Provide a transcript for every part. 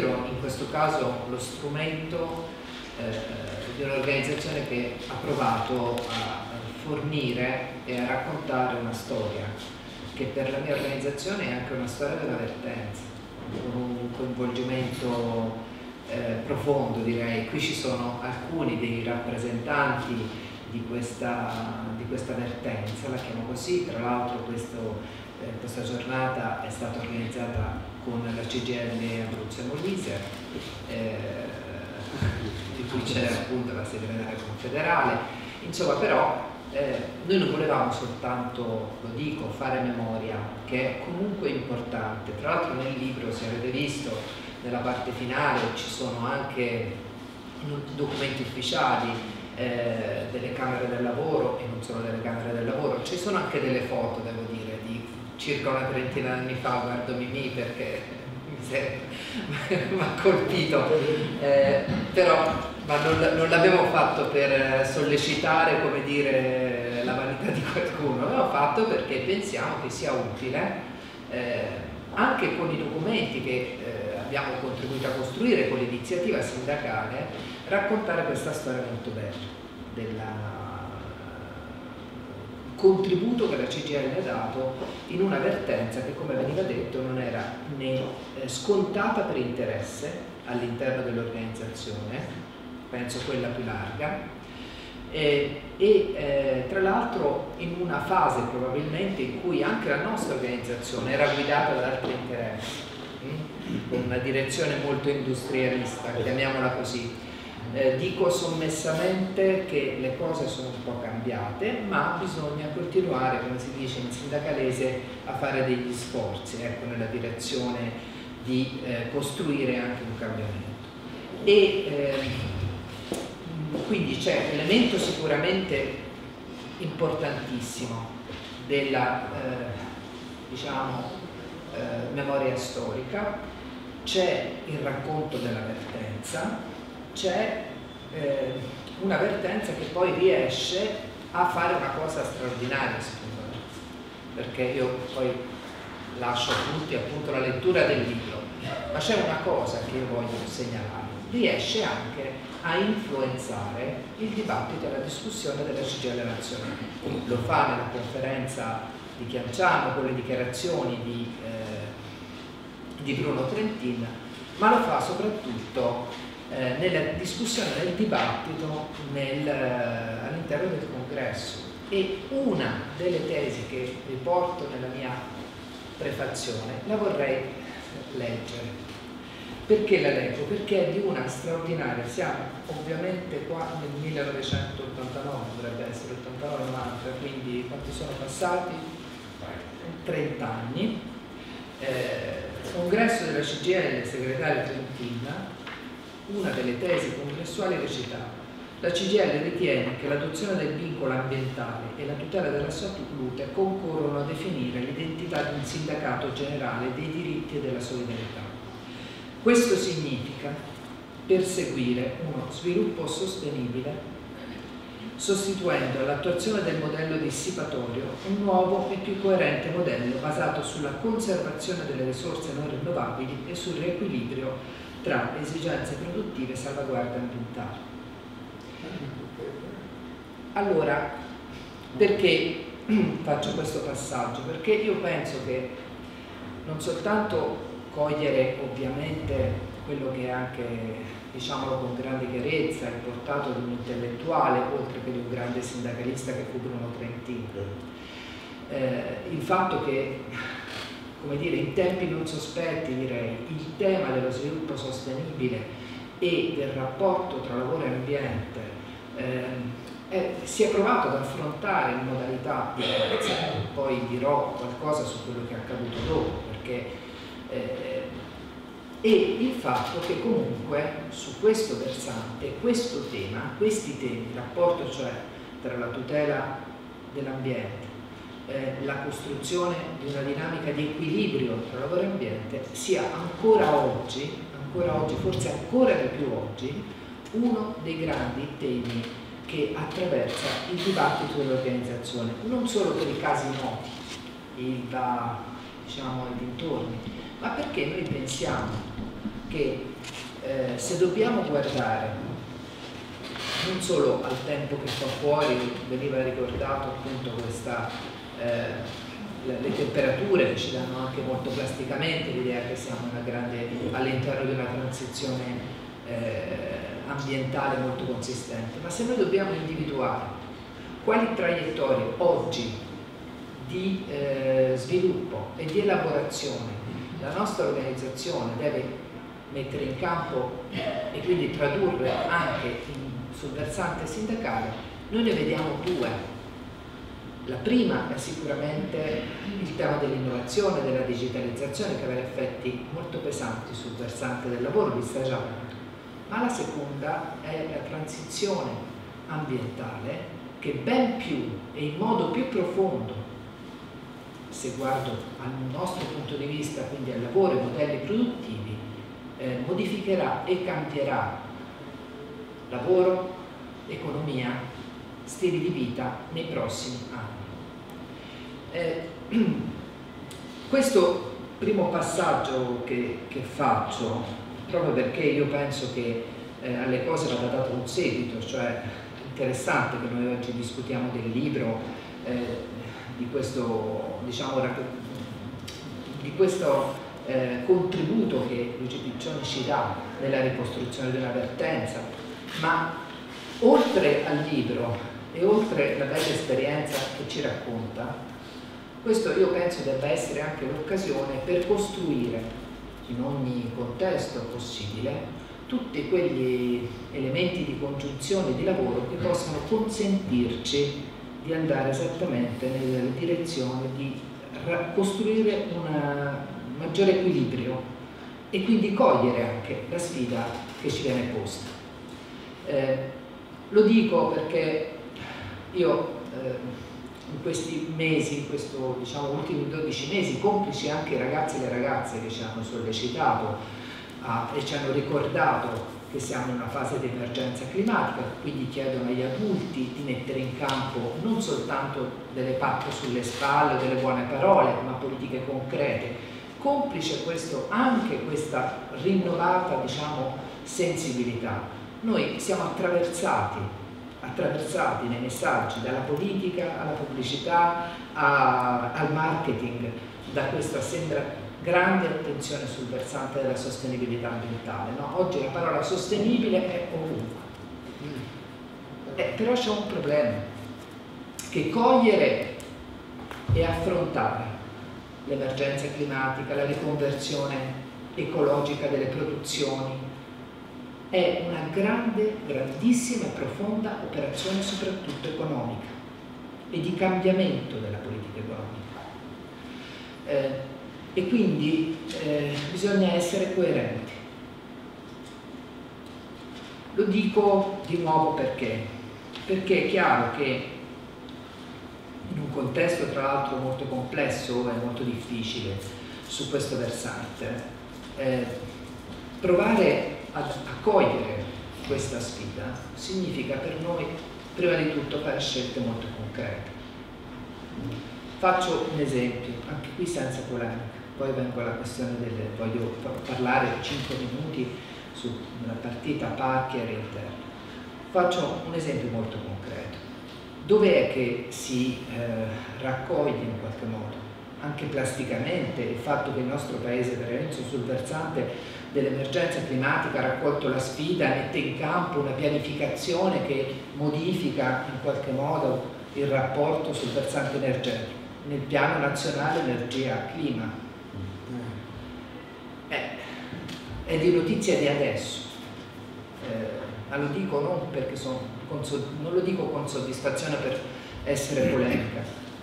considero in questo caso lo strumento di un'organizzazione che ha provato a fornire e a raccontare una storia che per la mia organizzazione è anche una storia dell'avvertenza, con un coinvolgimento profondo, direi. Qui ci sono alcuni dei rappresentanti di questa vertenza, la chiamo così. Tra l'altro questa giornata è stata organizzata con la CGIL Abruzzo e Molise, di cui c'era appunto la segretaria confederale. Insomma, però noi non volevamo soltanto, lo dico, fare memoria, che è comunque importante. Tra l'altro nel libro, se avete visto, nella parte finale ci sono anche documenti ufficiali delle Camere del Lavoro, e non solo delle Camere del Lavoro, ci sono anche delle foto, devo dire, di circa una trentina di anni fa. Guardo Mimì perché mi ha colpito, però ma non l'abbiamo fatto per sollecitare, come dire, la vanità di qualcuno, l'abbiamo fatto perché pensiamo che sia utile, anche con i documenti che abbiamo contribuito a costruire, con l'iniziativa sindacale, raccontare questa storia molto bella del contributo che la CGIL ha dato in una vertenza che, come veniva detto, non era né scontata per interesse all'interno dell'organizzazione, penso quella più larga, tra l'altro in una fase probabilmente in cui anche la nostra organizzazione era guidata da altri interessi, con una direzione molto industrialista, chiamiamola così. Dico sommessamente che le cose sono un po' cambiate, ma bisogna continuare, come si dice in sindacalese, a fare degli sforzi, ecco, nella direzione di costruire anche un cambiamento. Quindi c'è un elemento sicuramente importantissimo della memoria storica, c'è il racconto dell'avvertenza, c'è un'avvertenza che poi riesce a fare una cosa straordinaria, secondo me, perché io poi lascio a tutti appunto la lettura del libro, ma c'è una cosa che io voglio segnalare: riesce anche a influenzare il dibattito e la discussione della CGIL nazionale. Lo fa nella conferenza di Chianciano con le dichiarazioni di Bruno Trentin, ma lo fa soprattutto nella discussione, nel dibattito all'interno del congresso. E una delle tesi che riporto nella mia prefazione la vorrei leggere. Perché la leggo? Perché è di una straordinaria, siamo ovviamente qua nel 1989, dovrebbe essere 89-90, quindi quanti sono passati? 30 anni. Congresso della CGIL, segretario Trentin, una delle tesi congressuali recitava: la CGIL ritiene che l'adozione del vincolo ambientale e la tutela della salute concorrono a definire l'identità di un sindacato generale dei diritti e della solidarietà. Questo significa perseguire uno sviluppo sostenibile, sostituendo all'attuazione del modello dissipatorio un nuovo e più coerente modello basato sulla conservazione delle risorse non rinnovabili e sul riequilibrio tra esigenze produttive e salvaguardia ambientale. Allora, perché faccio questo passaggio? Perché io penso che non soltanto cogliere ovviamente quello che è anche, diciamolo con grande chiarezza, il portato di un intellettuale, oltre che di un grande sindacalista che fu Bruno Trentin, il fatto che, come dire, in tempi non sospetti, direi, il tema dello sviluppo sostenibile e del rapporto tra lavoro e ambiente si è provato ad affrontare in modalità diverse. Poi dirò qualcosa su quello che è accaduto dopo, perché e il fatto che comunque su questo versante, questo tema, questi temi, il rapporto cioè tra la tutela dell'ambiente, la costruzione di una dinamica di equilibrio tra lavoro e ambiente, sia ancora oggi, forse ancora di più oggi, uno dei grandi temi che attraversa il dibattito dell'organizzazione, non solo per i casi noti, diciamo ai dintorni, ma perché noi pensiamo che se dobbiamo guardare non solo al tempo che fa fuori, veniva ricordato appunto questa, le temperature che ci danno anche molto plasticamente l'idea che siamo all'interno di una transizione ambientale molto consistente, ma se noi dobbiamo individuare quali traiettorie oggi di sviluppo e di elaborazione la nostra organizzazione deve mettere in campo e quindi tradurre anche sul versante sindacale, noi ne vediamo due. La prima è sicuramente il tema dell'innovazione, della digitalizzazione, che avrà effetti molto pesanti sul versante del lavoro, vi sta già avendo. Ma la seconda è la transizione ambientale, che ben più e in modo più profondo, se guardo al nostro punto di vista, quindi al lavoro e ai modelli produttivi, modificherà e cambierà lavoro, economia, stili di vita nei prossimi anni. Questo primo passaggio che faccio, proprio perché io penso che alle cose vada dato un seguito, cioè interessante che noi oggi discutiamo del libro, di questo, diciamo, contributo che Luigi Piccioni ci dà nella ricostruzione di una vertenza, ma oltre al libro e oltre la bella esperienza che ci racconta, questo io penso debba essere anche l'occasione per costruire in ogni contesto possibile tutti quegli elementi di congiunzione di lavoro che possano consentirci di andare esattamente nella direzione di costruire un maggiore equilibrio e quindi cogliere anche la sfida che ci viene posta. Lo dico perché io in questi mesi, in questi diciamo, ultimi 12 mesi, complici anche i ragazzi e le ragazze che ci hanno sollecitato e ci hanno ricordato che siamo in una fase di emergenza climatica, quindi chiedono agli adulti di mettere in campo non soltanto delle pacche sulle spalle o delle buone parole, ma politiche concrete. Complice questo, anche questa rinnovata, diciamo, sensibilità. Noi siamo attraversati nei messaggi, dalla politica alla pubblicità al marketing, da questa sembra grande attenzione sul versante della sostenibilità ambientale, no? Oggi la parola sostenibile è ovunque, però c'è un problema, che cogliere e affrontare l'emergenza climatica, la riconversione ecologica delle produzioni è una grandissima e profonda operazione soprattutto economica e di cambiamento della politica economica. E quindi bisogna essere coerenti. Lo dico di nuovo perché è chiaro che in un contesto tra l'altro molto complesso e molto difficile su questo versante, provare a cogliere questa sfida significa per noi prima di tutto fare scelte molto concrete. Faccio un esempio, anche qui senza polemica. Poi vengo alla questione voglio parlare 5 minuti sulla partita Parchi e Interno. Faccio un esempio molto concreto. Dov'è che si raccoglie in qualche modo, anche plasticamente, il fatto che il nostro paese, per esempio, sul versante dell'emergenza climatica ha raccolto la sfida, mette in campo una pianificazione che modifica in qualche modo il rapporto sul versante energetico, nel piano nazionale energia-clima. È di notizia di adesso, ma lo dico non perché non lo dico con soddisfazione per essere polemica,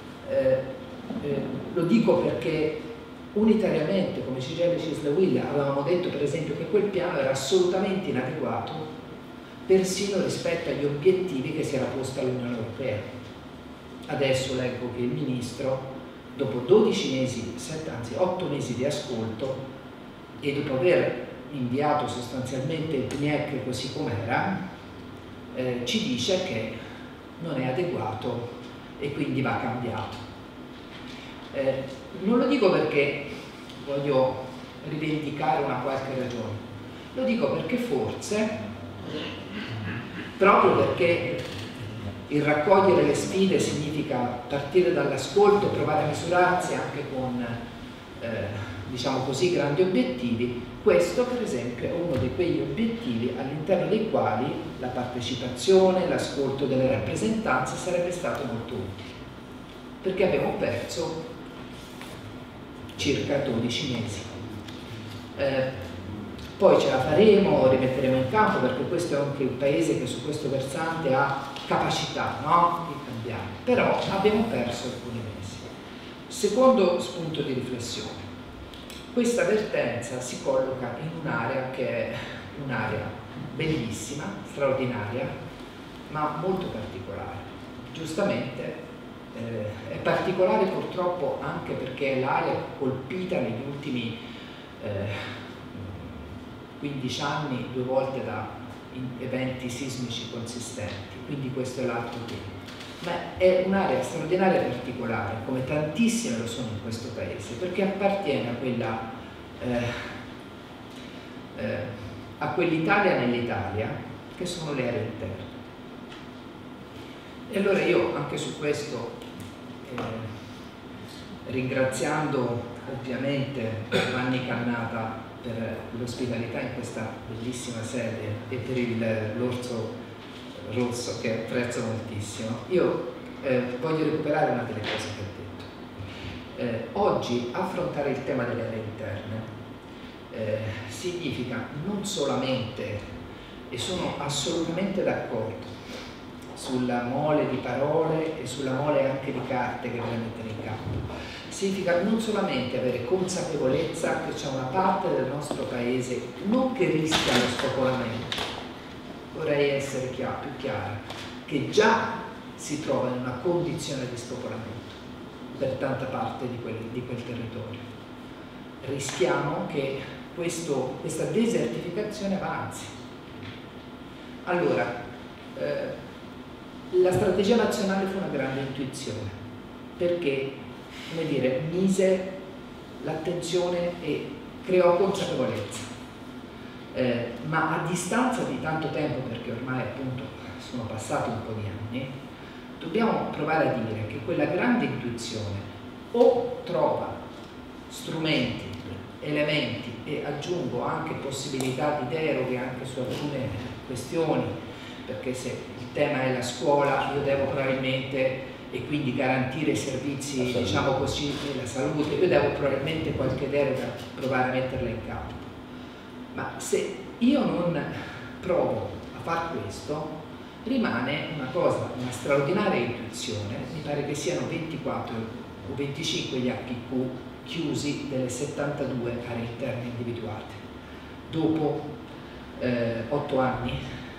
lo dico perché unitariamente come CGIL Cisl UIL avevamo detto per esempio che quel piano era assolutamente inadeguato persino rispetto agli obiettivi che si era posta l'Unione Europea. Adesso leggo che il Ministro, dopo 12 mesi, 8 mesi di ascolto e dopo aver inviato sostanzialmente il PNIEC così com'era, ci dice che non è adeguato e quindi va cambiato. Non lo dico perché voglio rivendicare una qualche ragione, Lo dico perché forse, proprio perché il raccogliere le sfide significa partire dall'ascolto, provare a misurarsi anche con, diciamo così, grandi obiettivi, questo per esempio è uno di quegli obiettivi all'interno dei quali la partecipazione, l'ascolto delle rappresentanze sarebbe stato molto utile, perché abbiamo perso circa 12 mesi. Poi ce la faremo, rimetteremo in campo, perché questo è anche un paese che su questo versante ha capacità, no? Di cambiare, però abbiamo perso alcuni mesi. Secondo spunto di riflessione: questa vertenza si colloca in un'area che è un'area bellissima, straordinaria, ma molto particolare. Giustamente è particolare purtroppo anche perché è l'area colpita negli ultimi 15 anni 2 volte da eventi sismici consistenti, quindi questo è l'altro tema. Ma è un'area straordinaria e particolare, come tantissime lo sono in questo paese, perché appartiene a quell'Italia nell'Italia che sono le aree interne. E allora io anche su questo, ringraziando ovviamente Giovanni Cannata per l'ospitalità in questa bellissima sede e per l'orso rosso che apprezzo moltissimo, io voglio recuperare una delle cose che ha detto. Oggi affrontare il tema delle aree interne significa non solamente, e sono assolutamente d'accordo sulla mole di parole e sulla mole anche di carte che bisogna mettere in campo, significa non solamente avere consapevolezza che c'è una parte del nostro paese non che rischia lo spopolamento, vorrei essere più chiara, che già si trova in una condizione di spopolamento per tanta parte di quel territorio. Rischiamo che questa desertificazione avanzi. Allora, la strategia nazionale fu una grande intuizione, perché, come dire, mise l'attenzione e creò consapevolezza. Ma a distanza di tanto tempo, perché ormai appunto sono passati un po' di anni, dobbiamo provare a dire che quella grande intuizione o trova strumenti, elementi e aggiungo anche possibilità di deroghe anche su alcune questioni, perché se il tema è la scuola io devo probabilmente, e quindi garantire i servizi, diciamo così, la salute, io devo probabilmente qualche deroga provare a metterla in campo. Ma se io non provo a far questo, rimane una cosa, una straordinaria intuizione, mi pare che siano 24 o 25 gli HPQ chiusi delle 72 aree interne individuate, dopo 8 anni.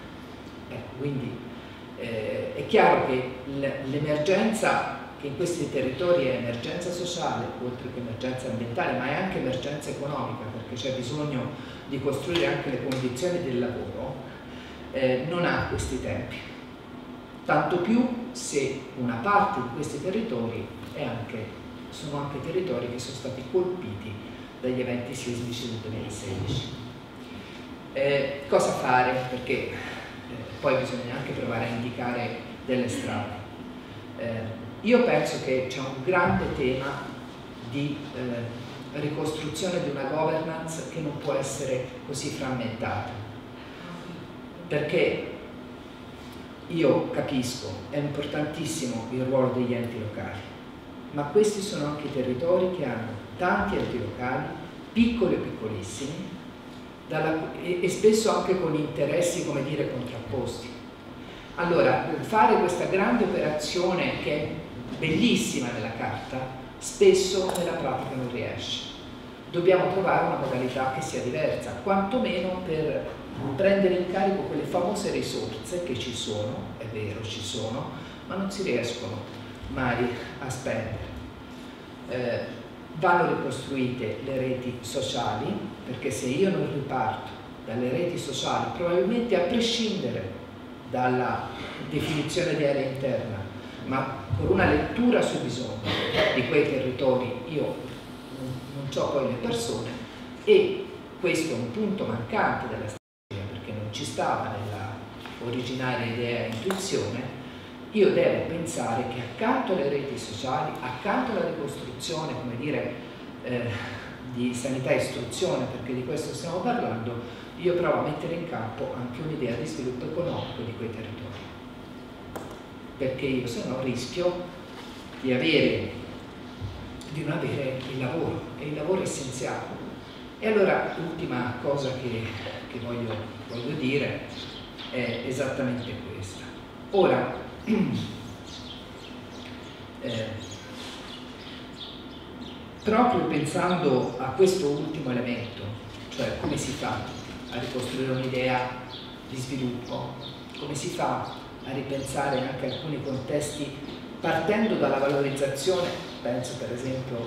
Quindi è chiaro che l'emergenza che in questi territori è emergenza sociale, oltre che emergenza ambientale, ma è anche emergenza economica, perché c'è bisogno di costruire anche le condizioni del lavoro, non ha questi tempi. Tanto più se una parte di questi territori sono anche territori che sono stati colpiti dagli eventi sismici del 2016. Cosa fare? Perché poi bisogna anche provare a indicare delle strade. Io penso che c'è un grande tema di ricostruzione di una governance che non può essere così frammentata, perché io capisco, è importantissimo il ruolo degli enti locali, ma questi sono anche territori che hanno tanti enti locali, piccoli o piccolissimi, e spesso anche con interessi, come dire, contrapposti. Allora, fare questa grande operazione che è bellissima nella carta, spesso nella pratica non riesce. Dobbiamo trovare una modalità che sia diversa, quantomeno per prendere in carico quelle famose risorse che ci sono, è vero, ci sono, ma non si riescono mai a spendere. Vanno ricostruite le reti sociali, perché se io non riparto dalle reti sociali, probabilmente a prescindere dalla definizione di area interna, ma con una lettura sui bisogni di quei territori, io non ho poi le persone, e questo è un punto mancante della strategia, perché non ci stava nella originaria idea e intuizione. Io devo pensare che accanto alle reti sociali, accanto alla ricostruzione, come dire, di sanità e istruzione, perché di questo stiamo parlando, io provo a mettere in campo anche un'idea di sviluppo economico di quei territori, perché io se no rischio di non avere il lavoro, e il lavoro è essenziale. E allora l'ultima cosa che voglio dire è esattamente questa. Ora, proprio pensando a questo ultimo elemento, cioè come si fa a ricostruire un'idea di sviluppo, come si fa a ripensare anche alcuni contesti partendo dalla valorizzazione, penso per esempio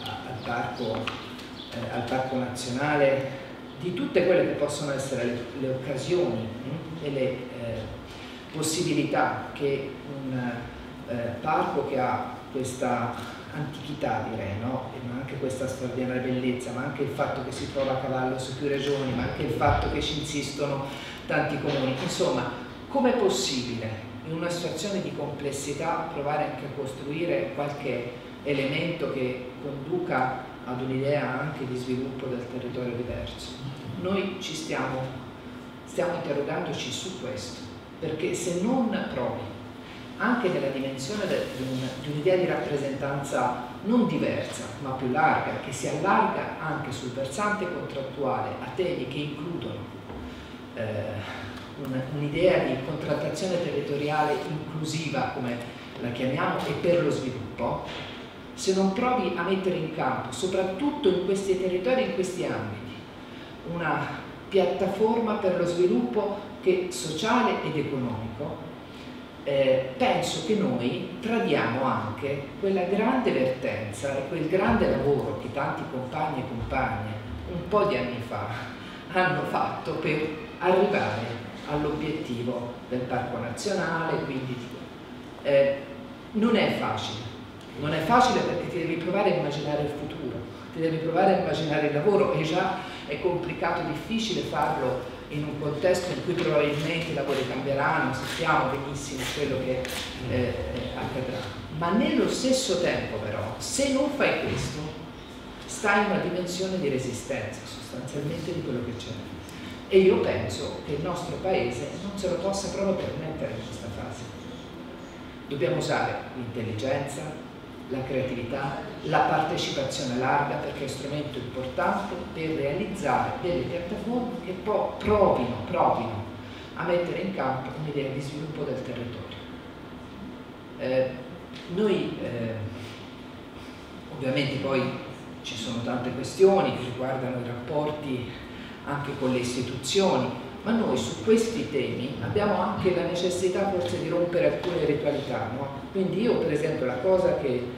al parco nazionale, di tutte quelle che possono essere le occasioni e le possibilità che un parco che ha questa antichità, direi, no? Ma anche questa straordinaria bellezza, ma anche il fatto che si trova a cavallo su più regioni, ma anche il fatto che ci insistono tanti comuni. Insomma, com'è possibile in una situazione di complessità provare anche a costruire qualche elemento che conduca ad un'idea anche di sviluppo del territorio diverso? Noi stiamo interrogandoci su questo, perché se non provi anche nella dimensione di un'idea di rappresentanza non diversa, ma più larga, che si allarga anche sul versante contrattuale a temi che includono un'idea di contrattazione territoriale inclusiva, come la chiamiamo, e per lo sviluppo, se non provi a mettere in campo, soprattutto in questi territori, in questi ambiti, una piattaforma per lo sviluppo sociale ed economico, penso che noi tradiamo anche quella grande vertenza e quel grande lavoro che tanti compagni e compagne un po' di anni fa hanno fatto per arrivare all'obiettivo del Parco Nazionale. Quindi non è facile perché ti devi provare a immaginare il futuro, ti devi provare a immaginare il lavoro, e già è complicato e difficile farlo in un contesto in cui probabilmente i lavori cambieranno, sappiamo benissimo quello che accadrà. Ma nello stesso tempo però, se non fai questo, stai in una dimensione di resistenza sostanzialmente di quello che c'è. E io penso che il nostro paese non se lo possa proprio permettere in questa fase. Dobbiamo usare l'intelligenza, la creatività, la partecipazione larga, perché è strumento importante per realizzare delle piattaforme che poi provino a mettere in campo un'idea di sviluppo del territorio. Ovviamente poi ci sono tante questioni che riguardano i rapporti anche con le istituzioni, ma noi su questi temi abbiamo anche la necessità forse di rompere alcune ritualità, no? Quindi io per esempio la cosa che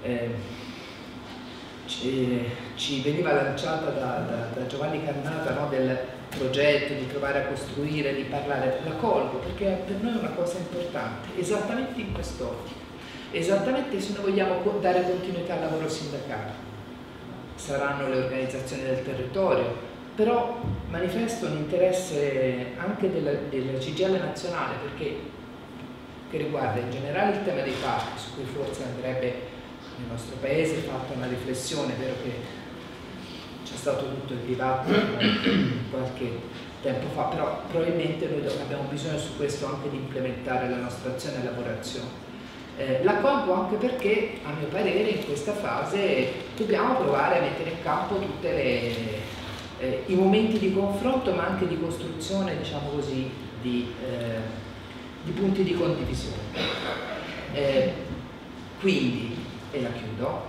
ci veniva lanciata da Giovanni Cannata, no? Del progetto di provare a costruire, di parlare, la colgo perché per noi è una cosa importante, esattamente in quest'ottica, esattamente se noi vogliamo dare continuità al lavoro sindacale. Saranno le organizzazioni del territorio, però manifesto un interesse anche della CGIL nazionale, che riguarda in generale il tema dei parchi, su cui forse andrebbe nel nostro paese fatta una riflessione. È vero che c'è stato tutto il dibattito qualche tempo fa, però probabilmente noi abbiamo bisogno su questo anche di implementare la nostra azione e lavorazione. L'accolgo anche perché, a mio parere, in questa fase dobbiamo provare a mettere in campo tutti i momenti di confronto, ma anche di costruzione, diciamo così, di punti di condivisione. Quindi, e la chiudo,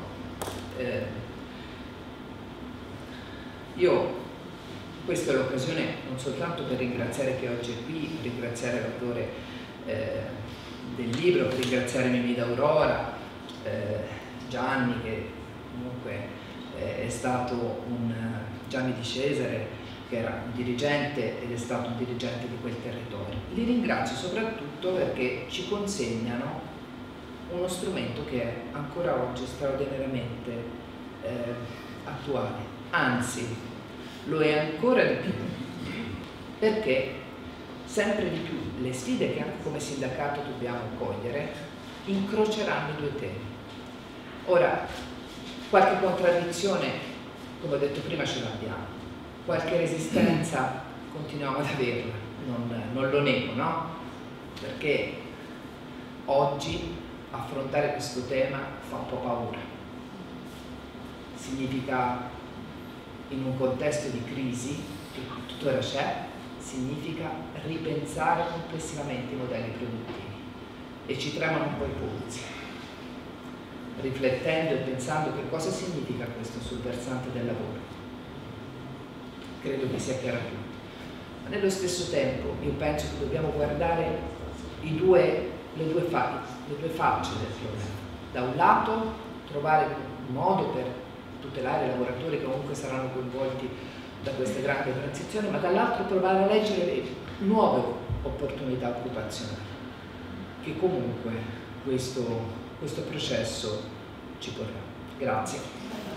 questa è l'occasione non soltanto per ringraziare chi oggi è qui, per ringraziare l'autore del libro, per ringraziare Mimì D'Aurora, Gianni, che comunque è stato Gianni Di Cesare, che era un dirigente ed è stato un dirigente di quel territorio. Li ringrazio soprattutto perché ci consegnano uno strumento che è ancora oggi straordinariamente attuale. Anzi, lo è ancora di più, perché sempre di più le sfide che anche come sindacato dobbiamo cogliere incroceranno i due temi. Ora, qualche contraddizione, come ho detto prima, ce l'abbiamo, qualche resistenza continuiamo ad averla, non lo nego, no? Perché oggi affrontare questo tema fa un po' paura. Significa, in un contesto di crisi che tuttora c'è, significa ripensare complessivamente i modelli produttivi e ci tremano un po' i polsi, riflettendo e pensando che cosa significa questo sul versante del lavoro. Credo che sia chiaro a tutti. Ma nello stesso tempo io penso che dobbiamo guardare le due facce del problema. Da un lato trovare un modo per tutelare i lavoratori che comunque saranno coinvolti da questa grande transizione, ma dall'altro provare a leggere le nuove opportunità occupazionali che comunque questo processo ci porrà. Grazie.